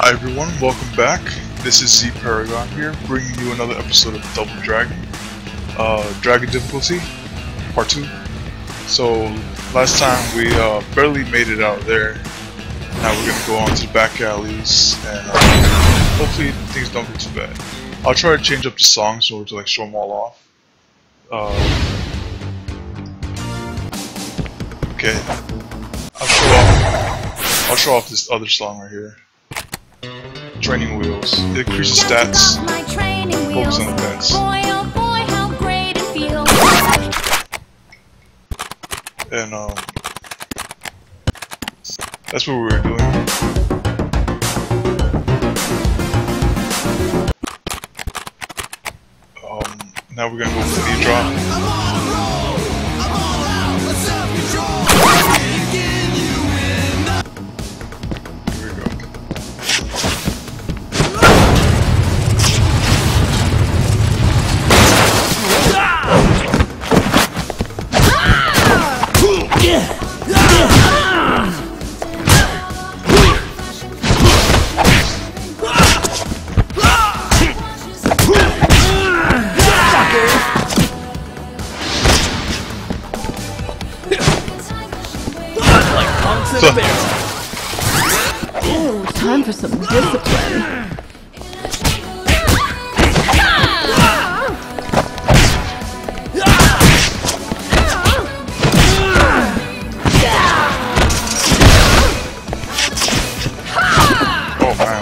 Hi everyone, welcome back. This is Z Paragon here, bringing you another episode of Double Dragon. Dragon difficulty, part 2. So, last time we barely made it out there. Now we're gonna go on to the back alleys, and hopefully things don't get too bad. I'll try to change up the songs in order to like show them all off. Okay, I'll show off this other song right here. Training wheels. It increases stats. Focus on the events. And that's what we were doing. Now we're gonna go with the knee drop. Ooh, time for some discipline. Oh man.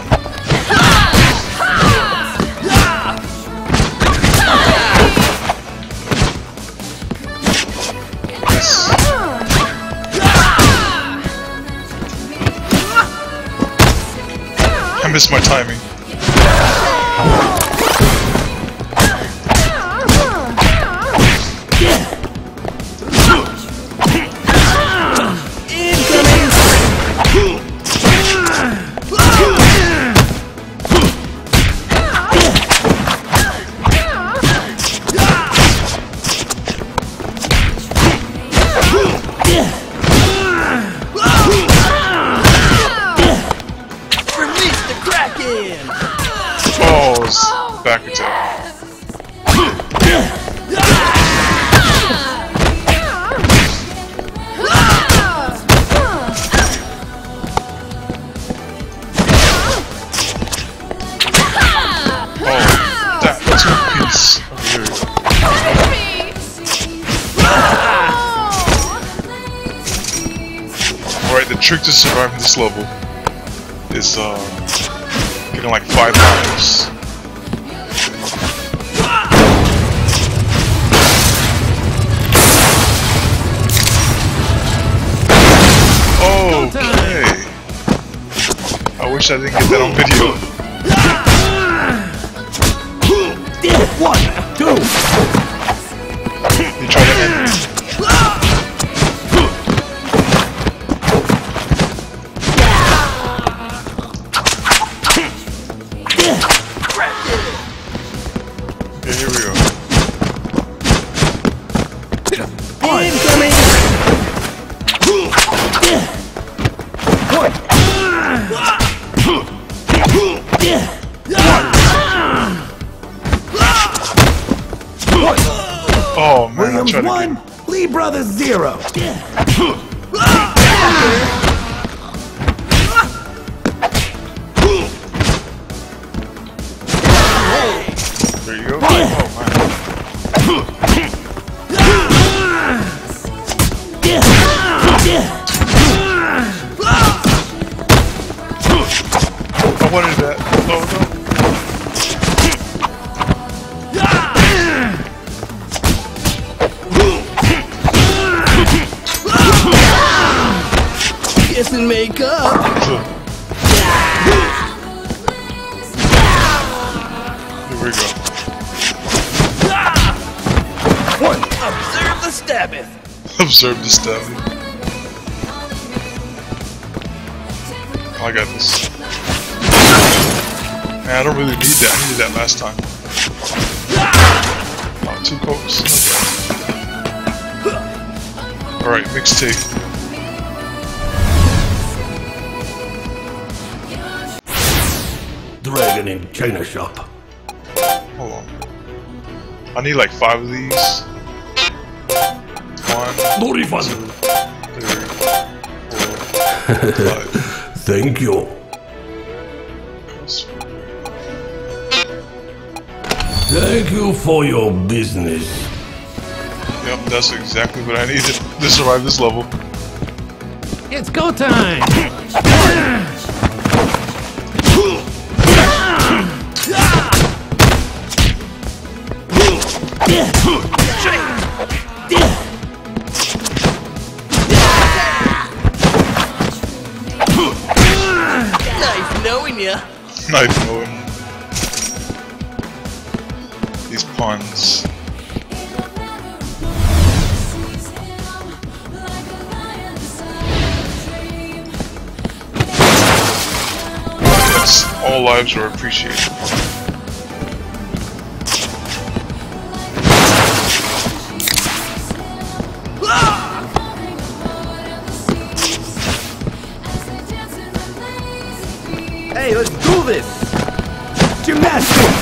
I missed my timing. Back attack. Oh, that two-piece. Alright, the trick to surviving this level is getting like 5 lives. Okay. I wish I didn't get that on video. 1, 2. You try that in. Okay, here we go. Incoming. Oh man, Williams I tried 1, Lee Brothers 0. There you go. Oh man. I wanted that. Oh no. Kiss and make up. Here we go. 1. Observe the stabbing. Observe the stabbing. Oh, I got this. Man, I don't really need that. I needed that last time. Oh, 2 cokes. Okay. Alright, mixtape. dragon in China shop. Hold on. I need like 5 of these. 1, No refund. 2, 3, 4, 5. Thank you. Thank you for your business. Yep, that's exactly what I needed to survive this level. It's go time! Nice knowing ya. Nice knowing these puns. Yes, all lives are appreciated. Hey, let's do this! Gymnastics!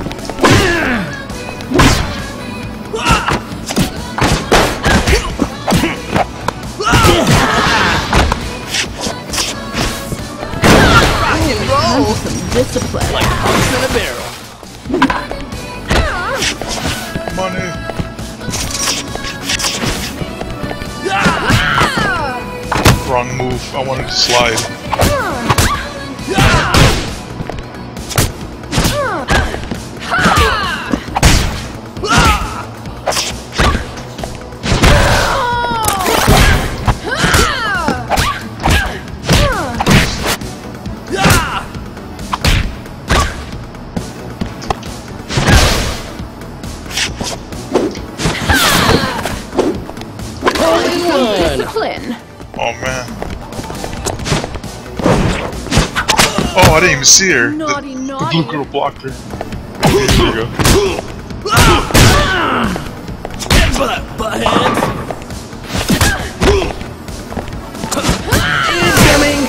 Time for some discipline. Like hogs in a barrel. Money. Wrong move. I wanted to slide. Discipline. Oh man. Oh, I didn't even see her. Naughty, The naughty. blue girl blocked her. Here you go. Headbutt, buttheads! Incoming!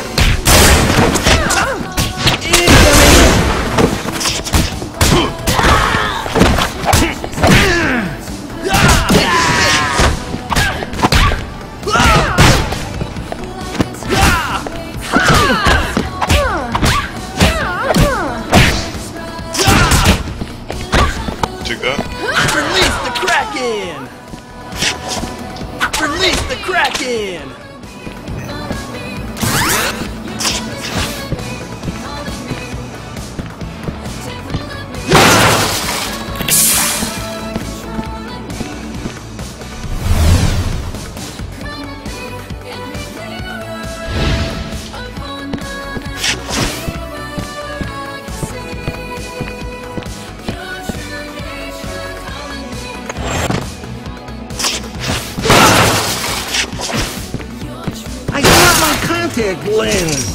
Check that. Release the Kraken! Release the Kraken! I got my contact lens!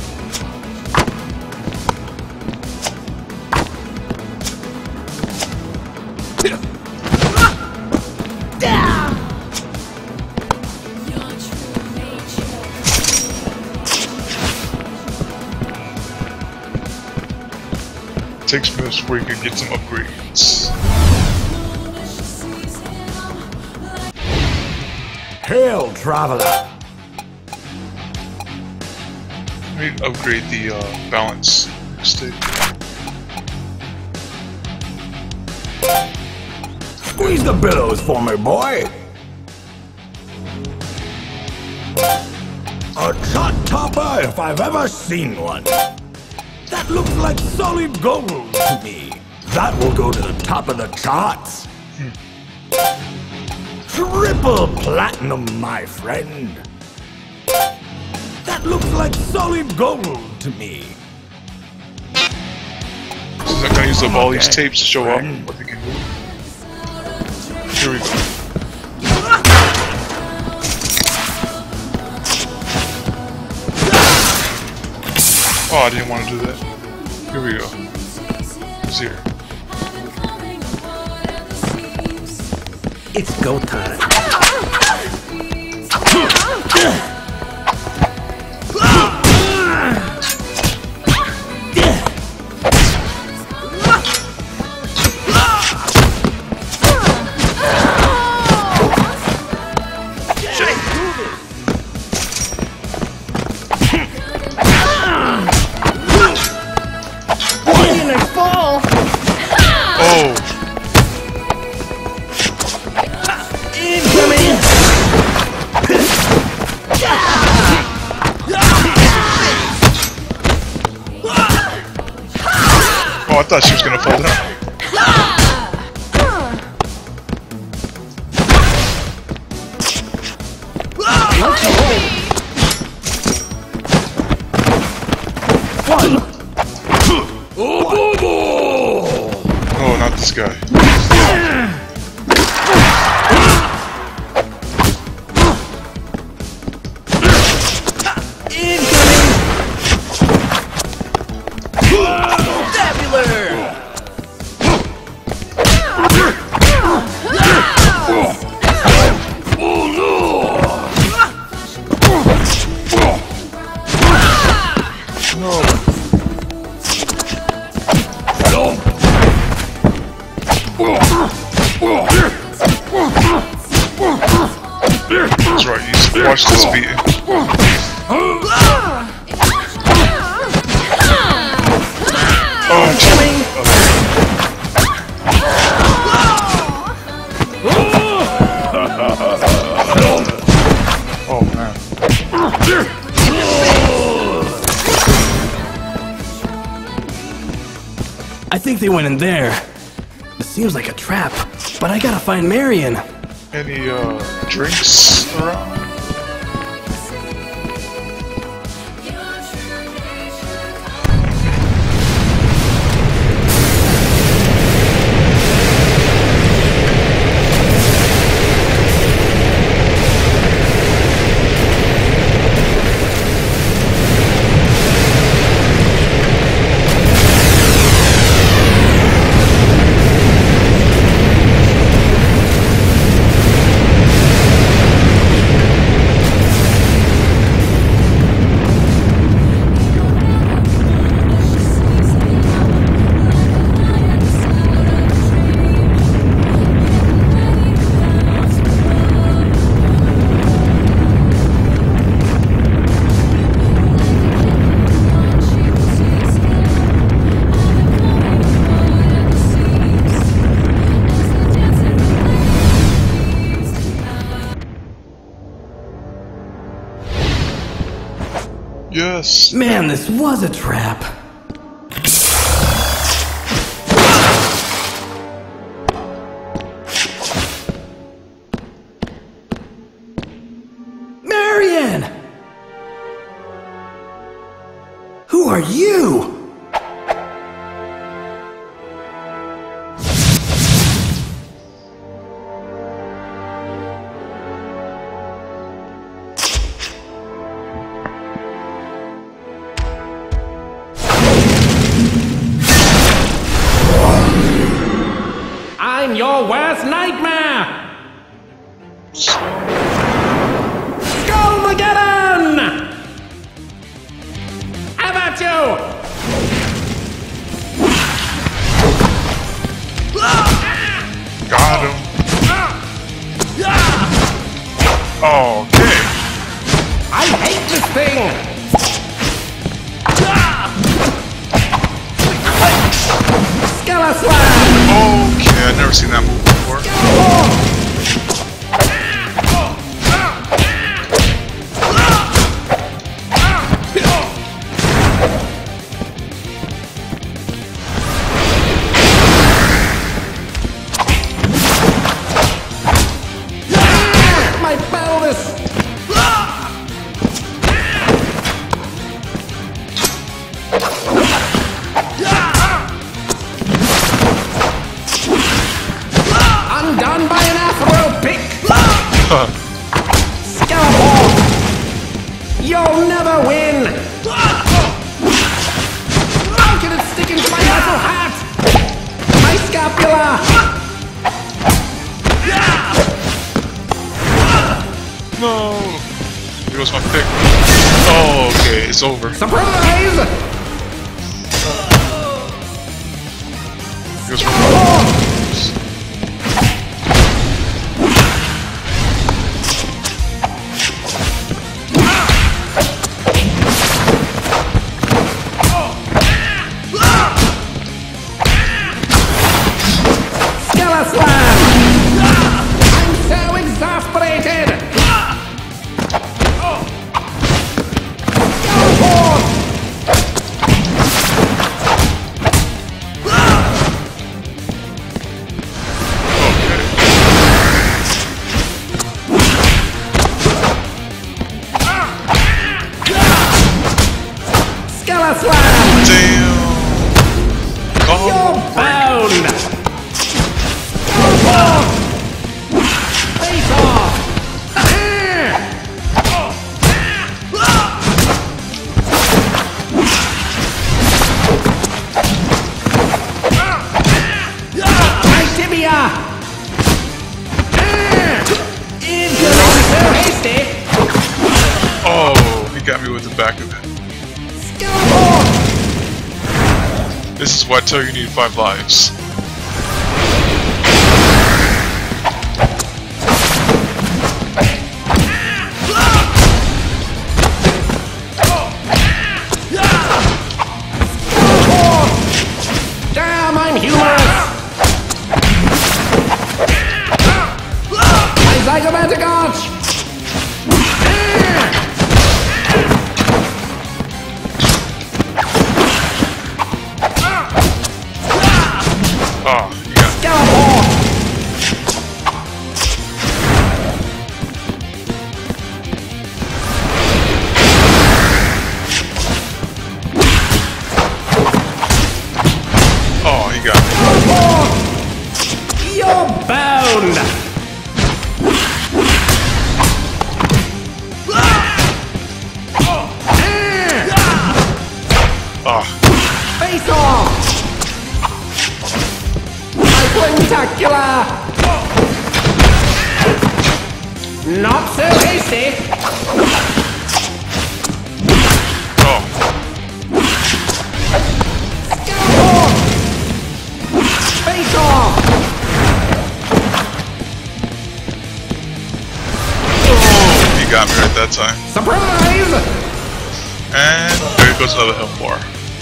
Takes minutes where you can get some upgrades. Hail, traveler! I need to upgrade the balance stick. Squeeze the billows for me, boy! A chart topper if I've ever seen one. That looks like solid gold to me. That will go to the top of the charts. Triple platinum, my friend. That looks like solid gold to me. So I'm gonna use up all these Okay, tapes to show up friend. what they can do. Here we go. Oh, I didn't want to do that. Here we go. It's here. It's go time. thought she was gonna fall down. Oh, not this guy. That's right, you should watch this beating. Oh man. I think they went in there. It seems like a trap, but I gotta find Marion. Any drinks around? Yes. Man, this was a trap. Marion! Who are you? I'm your worst nightmare! Skullmageddon! How about you? Got him. Okay. I hate this thing! Okay, I've never seen that move before. My pelvis! Undone by an afro pick! Skeleton! You'll never win! How can it stick into my metal hat? My scapula! No. Here goes my pick. Oh, okay, it's over. Surprise! Here goes my I'm so exasperated! Skeleton! Skeleton Slam! Damn! Oh, You're bound! Face off! My tibia! Incoming so hasty! oh, he got me with the back of it. Skeleton! This is why I tell you need 5 lives. Damn, I'm humorous! My psychomantic arch! Oh, you got Skeleton! Oh, he got me. You're bound! Oh, Face off! My Quintacula! Not so hasty! oh, Skeleton! Face off! he got me right that time. Surprise! And there goes another health bar.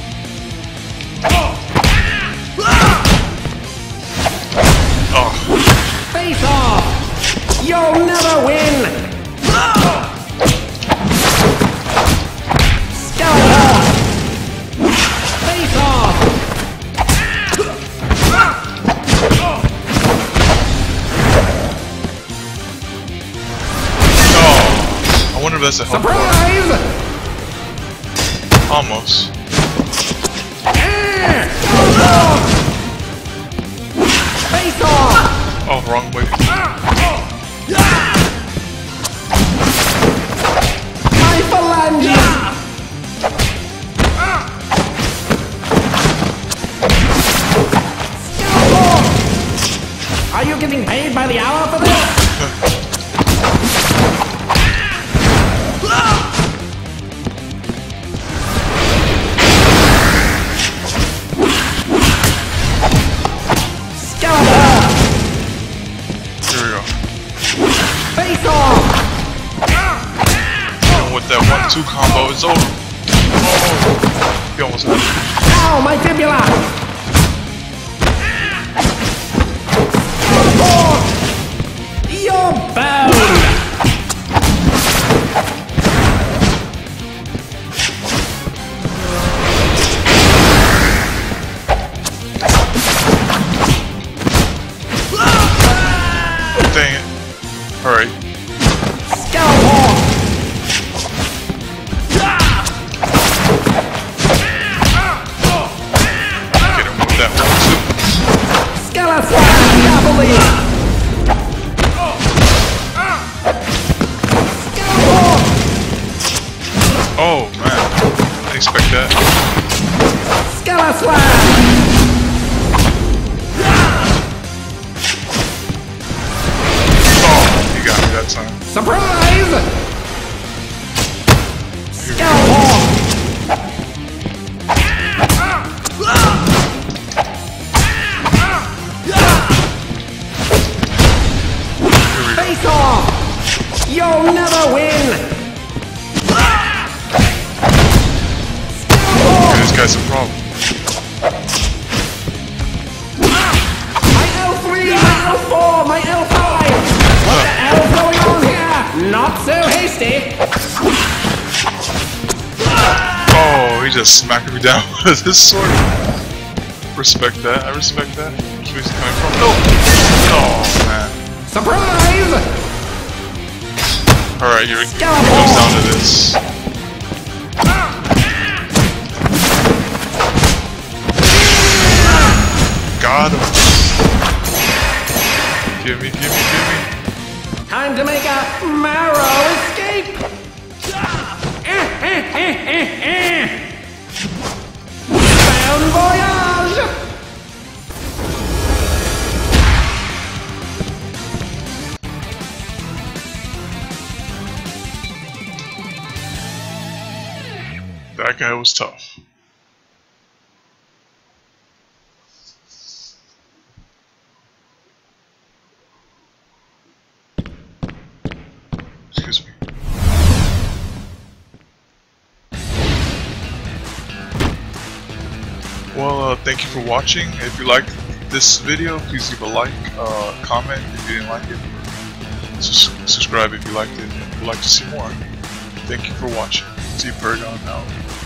Oh, Face off! You'll never win! Skeleton! Face off! oh, I wonder if that's a health bar. Surprise! Almost. Face off! Oh, wrong way. My phalanges! Skeleton! Are you getting paid by the hour for this? Skeleton! Here we go. Face off! And with that 1-2 combo, it's over. Oh, he almost had it. Ow, my fibula! Skeleton! You're bound! Dang it. Hurry. Skeleton! Get him with that 1-2. Skeleton! Doubly! Skeleton! Oh, man. Didn't expect that. Skeleton! Oh, he got me that time. Surprise! Skeleton! Here we go. Face off! You'll never win! Skeleton! This guy's a problem. My L3, my L4, my L5! What the hell's going on here? Not so hasty! Oh, he just smacked me down with his sword. Respect that. I respect that. Where's he coming from? No! Oh, man. Surprise! Alright, here it goes down to this. Got him. Give me. Time to make a marrow escape! Bon voyage! That guy was tough. Excuse me. Well, thank you for watching. If you liked this video, please leave a like, comment if you didn't like it, subscribe if you liked it and would like to see more. Thank you for watching. See you, Paragon out.